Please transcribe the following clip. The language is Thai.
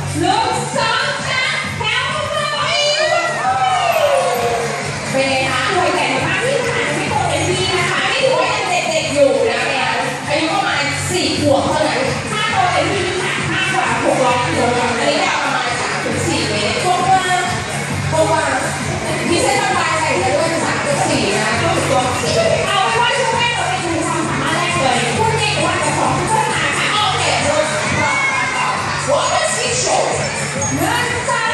1 2 3แถวเลยเป็นไงคะวัยใหญ่มากที่ผ่านไม่โตเต็มที่นะคะนี่ถือว่ายังเด็กๆอยู่นะเนี่ยอายุประมาณ4 ขวบเท่านั้นถ้าโตเต็มที่ค่ะมากกว่า600 กิโลกรัมอันนี้ได้ประมาณ3 ถึง 4 เมตรเพราะว่าพี่เส้นระบายใส่ด้วย3 ถึง 4นะก็ถือว่าเอาไว้ว่าช่วงแรกเราไปดูความสามารถแรกเลยพูดง่ายๆว่าจะสอนพัฒนาค่ะโอเครถต่อค่ะ What is he show 1 2